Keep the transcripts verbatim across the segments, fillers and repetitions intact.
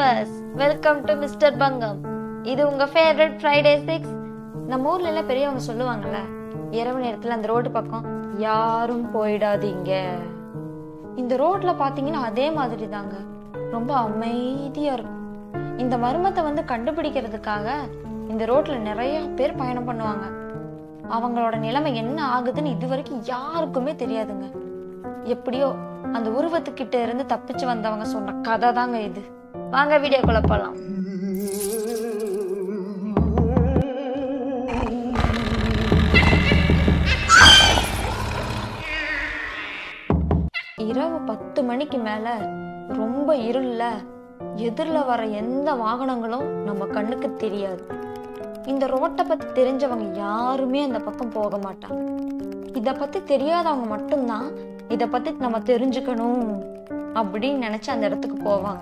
viewers, welcome to mister பங்கம். இது உங்க ஃபேவரட் ஃப்ரைடே சிக்ஸ். நம்ம ஊர்ல எல்லாம் பெரியவங்க சொல்லுவாங்கல்ல, இரவு நேரத்துல அந்த ரோடு பக்கம் யாரும் போயிடாதீங்க. இந்த ரோட்ல பாத்தீங்கன்னா அதே மாதிரி தாங்க, ரொம்ப அமைதியா இருக்கும். இந்த மர்மத்தை வந்து கண்டுபிடிக்கிறதுக்காக இந்த ரோட்ல நிறைய பேர் பயணம் பண்ணுவாங்க. அவங்களோட நிலைமை என்ன ஆகுதுன்னு இது வரைக்கும் யாருக்குமே தெரியாதுங்க. எப்படியோ அந்த உருவத்துக்கிட்ட இருந்து தப்பிச்சு வந்தவங்க சொன்ன கதை தாங்க இது. வாங்க வீடியோக்குள்ள போலாம். இரவு பத்து மணிக்கு மேல ரொம்ப இருள்ல எதிரில வர எந்த வாகனங்களும் நம்ம கண்ணுக்கு தெரியாது. இந்த ரோட்டை பத்தி தெரிஞ்சவங்க யாருமே அந்த பக்கம் போக மாட்டாங்க. இத பத்தி தெரியாதவங்க மட்டும்தான் இத பத்தி நம்ம தெரிஞ்சுக்கணும் அப்படின்னு நினைச்சு அந்த இடத்துக்கு போவாங்க.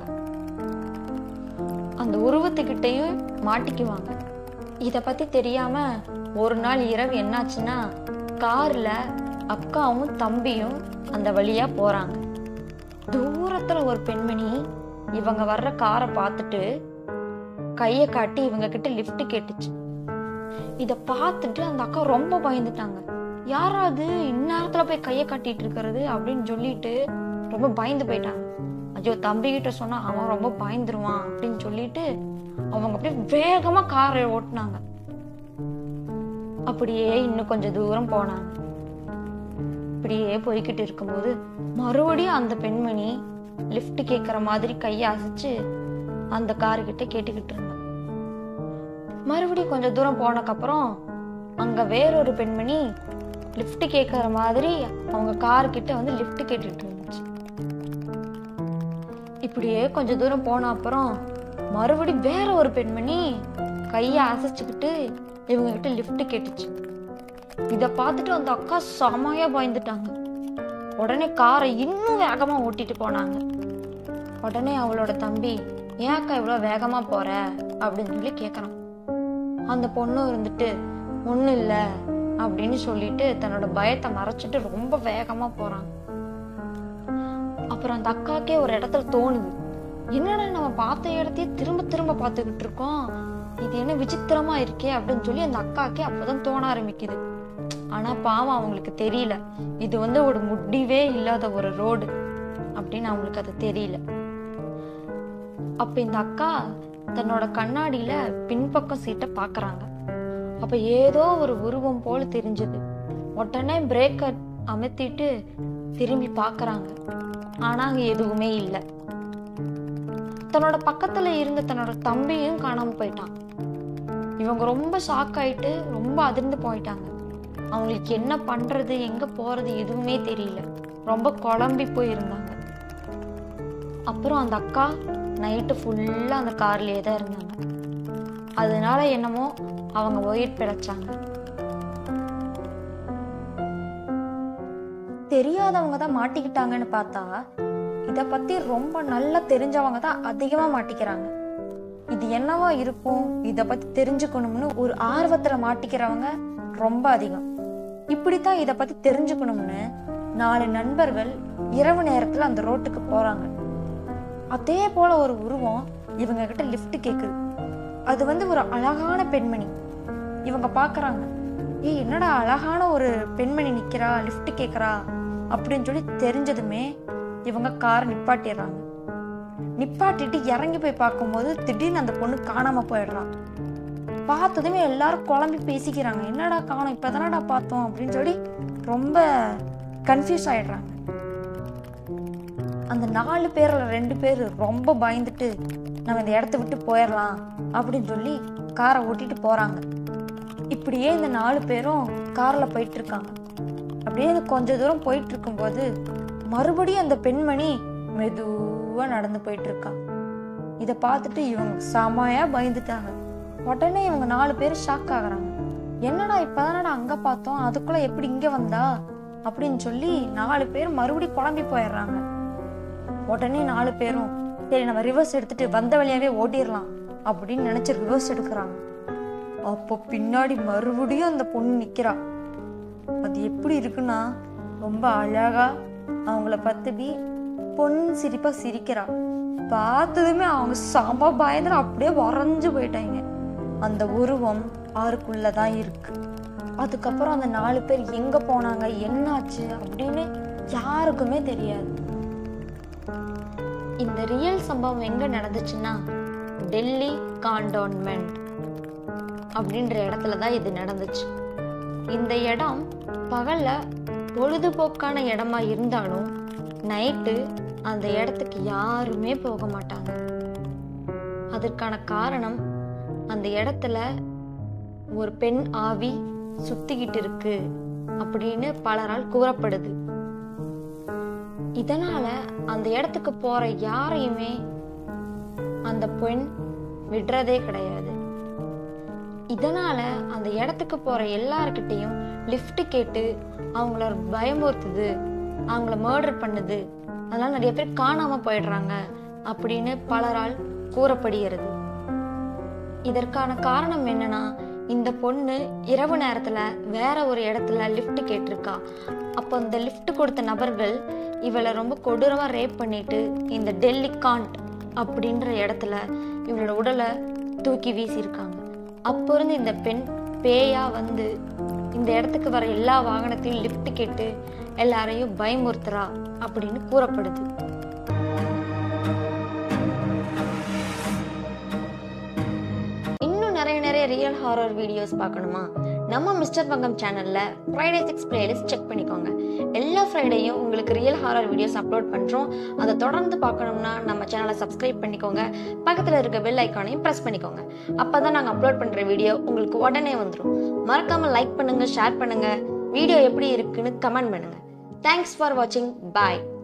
அந்த உருவத்துக்கிட்டையும் மாட்டிக்குவாங்க. இத பத்தி தெரியாம ஒரு நாள் இரவு என்னாச்சுன்னா, கார்ல அக்காவும் தம்பியும் அந்த வழியா போறாங்க. தூரத்துல ஒரு பெண்மணி இவங்க வர்ற காரை பார்த்துட்டு கைய காட்டி இவங்க கிட்ட லிஃப்ட் கேட்டுச்சு. இத பார்த்துட்டு அந்த அக்கா ரொம்ப பயந்துட்டாங்க. யாராவது இந்நேரத்துல போய் கைய காட்டிட்டு இருக்கிறது அப்படின்னு சொல்லிட்டு ரொம்ப பயந்து போயிட்டாங்க. ஐயோ, தம்பி கிட்ட சொன்னா அவன் ரொம்ப பயந்துருவான் அப்படின்னு சொல்லிட்டு அவங்க அப்படியே வேகமா காரை ஓட்டுனாங்க. அப்படியே இன்னும் கொஞ்சம் தூரம் போனாங்க. இப்படியே போய்கிட்டு இருக்கும்போது மறுபடியும் அந்த பெண்மணி லிஃப்ட் கேட்கற மாதிரி கைய அசைச்சு அந்த காரு கிட்ட கேட்டுக்கிட்டு இருந்தாங்க. மறுபடியும் கொஞ்சம் தூரம் போனக்கப்புறம் அங்க வேறொரு பெண்மணி லிஃப்ட் கேட்கற மாதிரி அவங்க காரு கிட்ட வந்து லிஃப்ட் கேட்டுட்டு இருந்துச்சு. இப்படியே கொஞ்ச தூரம் போன அப்புறம் மறுபடியும் வேற ஒரு பெண்மணி கைய அசைச்சுக்கிட்டு இவங்க கிட்ட லிஃப்ட் கேட்டுச்சு. இத பார்த்துட்டு அந்த அக்கா செமையா பயந்துட்டாங்க. உடனே காரை இன்னும் வேகமா ஓட்டிட்டு போனாங்க. உடனே அவளோட தம்பி, ஏன் அக்கா இவ்வளவு வேகமா போற அப்படின்னு சொல்லி கேக்குறான். அந்த பொண்ணும் இருந்துட்டு ஒண்ணும் இல்ல அப்படின்னு சொல்லிட்டு தன்னோட பயத்தை மறைச்சிட்டு ரொம்ப வேகமா போறாங்க. அப்புறம் அந்த அக்காக்கே ஒரு இடத்துல தோணுது, என்னடா நம்ம பார்த்த இடத்தையே திரும்ப திரும்ப பார்த்துக்கிட்டு இருக்கோம், இது என்ன விசித்திரமா இருக்கே அப்படின்னு சொல்லி அந்த அக்காக்கே அப்பதான் தோண ஆரம்பிக்குது. ஆனா பாவம் அவங்களுக்கு தெரியல, இது வந்து ஒரு முடிவே இல்லாத ஒரு ரோடு அப்படின்னு அவங்களுக்கு அது தெரியல. அப்ப இந்த அக்கா தன்னோட கண்ணாடியில பின்பக்கம் சீட்டை பாக்குறாங்க. அப்ப ஏதோ ஒரு உருவம் போல தெரிஞ்சது. உடனே பிரேக்க அமர்த்திட்டு திரும்பி பாக்குறாங்க. ஆனா அங்க எதுவுமே இல்லை. தன்னோட பக்கத்துல இருந்த தன்னோட தம்பியும் காணாம போயிட்டான். இவங்க ரொம்ப ஷாக் ஆயிட்டு ரொம்ப அதிர்ந்து போயிட்டாங்க. அவங்களுக்கு என்ன பண்றது எங்க போறது எதுவுமே தெரியல. ரொம்ப குழம்பி போயிருந்தாங்க. அப்புறம் அந்த அக்கா நைட்டு ஃபுல்லா அந்த கார்லயே தான் இருந்தாங்க. அதனால என்னமோ அவங்க உயிர் பிழைச்சாங்க. தெரியாதவங்க தான் மாட்டிக்கிட்டாங்கன்னு பார்த்தா இத பத்தி ரொம்ப நல்லா தெரிஞ்சவங்க தான் அதிகமா மாட்டிக்கிறாங்க. இது என்னவா இருக்கும், இத பத்தி தெரிஞ்சுக்கணும்னு ஒரு ஆர்வத்துல மாட்டிக்கிறவங்க ரொம்ப அதிகம். இப்படித்தான் இத பத்தி தெரிஞ்சுக்கணும்னு நாலு நண்பர்கள் இரவு நேரத்துல அந்த ரோட்டுக்கு போறாங்க. அதே போல ஒரு உருவம் இவங்க கிட்ட லிஃப்ட் கேக்குது. அது வந்து ஒரு அழகான பெண்மணி. இவங்க பாக்குறாங்க, ஏ என்னடா அழகான ஒரு பெண்மணி நிக்கிறா, லிஃப்ட் கேக்குறா அப்படின்னு சொல்லி தெரிஞ்சதுமே இவங்க காரை நிப்பாட்டிடுறாங்க. நிப்பாட்டிட்டு இறங்கி போய் பார்க்கும்போது திடீர்னு அந்த பொண்ணு காணாம போயிடுறான். பார்த்ததுமே எல்லாரும் குழம்பி பேசிக்கிறாங்க, என்னடா காணோம், இப்பதானடா பார்த்தோம் அப்படின்னு சொல்லி ரொம்ப கன்ஃபியூஸ் ஆயிடுறாங்க. அந்த நாலு பேர்ல ரெண்டு பேர் ரொம்ப பயந்துட்டு நம்ம இந்த இடத்த விட்டு போயிடலாம் அப்படின்னு சொல்லி காரை ஓட்டிட்டு போறாங்க. இப்படியே இந்த நாலு பேரும் கார்ல போயிட்டு இருக்காங்க. அப்படியே கொஞ்ச தூரம் போயிட்டு இருக்கும் போது மறுபடியும் அந்த பெண்மணி மெதுவா நடந்து போயிட்டு இருக்கா. இத பார்த்துட்டு இவங்க செமையா பயந்துட்டாங்க. உடனே இவங்க நாலு பேர் ஷாக் ஆகுறாங்க, என்னடா இப்பதானடா அங்க பார்த்தோம், அதுக்குள்ள எப்படி இங்க வந்தா அப்படின்னு சொல்லி நாலு பேர் மறுபடியும் குழம்பி போயிடுறாங்க. உடனே நாலு பேரும் சரி நம்ம ரிவர்ஸ் எடுத்துட்டு வந்த வழியாவே ஓட்டிடலாம் அப்படின்னு நினைச்சு ரிவர்ஸ் எடுக்கிறாங்க. அப்போ பின்னாடி மறுபடியும் அந்த பொண்ணு நிக்கிறா. அது எப்படி இருக்குன்னா, ரொம்ப அழகா அவங்கள பத்தி பொன் சிரிப்பா சிரிக்கிறா. பார்த்ததுமே அவங்க செம பயந்துட்டு அப்படியே வரைஞ்சு போயிட்டாங்க. அந்த உருவம் ஆறுக்குள்ளதான் இருக்கு. அதுக்கப்புறம் அந்த நாலு பேர் எங்க போனாங்க, என்னாச்சு அப்படின்னு யாருக்குமே தெரியாது. இந்த ரியல் சம்பவம் எங்க நடந்துச்சுன்னா டெல்லி கான்டோன்மெண்ட் அப்படின்ற இடத்துலதான் இது நடந்துச்சு. இந்த இடம் பகல்ல பொழுதுபோக்கான இடமா இருந்தாலும் நைட்டு அந்த இடத்துக்கு யாருமே போக மாட்டாங்க. அதற்கான காரணம் அந்த இடத்துல ஒரு பெண் ஆவி சுத்திக்கிட்டு இருக்கு அப்படின்னு பலரால் கூறப்படுது. இதனால அந்த இடத்துக்கு போற யாரையுமே அந்த பெண் விடுறதே கிடையாது. இதனால அந்த இடத்துக்கு போற எல்லார்கிட்டையும் லிஃப்ட் கேட்டு அவங்கள பயமுறுத்துது, அவங்கள மர்டர் பண்ணுது. அதனால நிறைய பேர் காணாம போயிடுறாங்க அப்படின்னு பலரால் கூறப்படுகிறது. இதற்கான காரணம் என்னன்னா, இந்த பொண்ணு இரவு நேரத்துல வேற ஒரு இடத்துல லிஃப்ட் கேட்டிருக்கா. அப்போ இந்த லிஃப்ட் கொடுத்த நபர்கள் இவளை ரொம்ப கொடூரமா ரேப் பண்ணிட்டு இந்த டெல்லி காண்ட் அப்படின்ற இடத்துல இவளோட உடலை தூக்கி வீசியிருக்காங்க. அப்போ இருந்து இந்த பெண் பேயா வந்து இந்த இடத்துக்கு வர எல்லா வாகனத்தையும் லிஃப்ட் கேட்டு எல்லாரையும் பயமுறுத்துறா அப்படின்னு கூறப்படுது. இன்னும் நிறைய நிறைய ரியல் ஹாரர் வீடியோஸ் பார்க்கணுமா? நம்ம மிஸ்டர் பங்கம் சேனல்ல ஃப்ரைடே சிக்ஸ் பிளேலிஸ்ட் செக் பண்ணிக்கோங்க. எல்லா ஃப்ரைடேயும் உங்களுக்கு ரியல் ஹாரர் வீடியோஸ் அப்லோட் பண்றோம். அதை தொடர்ந்து பார்க்கணும்னா நம்ம சேனலை சப்ஸ்கிரைப் பண்ணிக்கோங்க. பக்கத்துல இருக்க பெல் ஐக்கானையும் பிரஸ் பண்ணிக்கோங்க. அப்பதான் நாங்க அப்லோட் பண்ற வீடியோ உங்களுக்கு உடனே வந்துடும். மறக்காம லைக் பண்ணுங்க, ஷேர் பண்ணுங்க, வீடியோ எப்படி இருக்குன்னு கமெண்ட் பண்ணுங்க. தேங்க்ஸ் ஃபார் வாட்சிங். பாய்.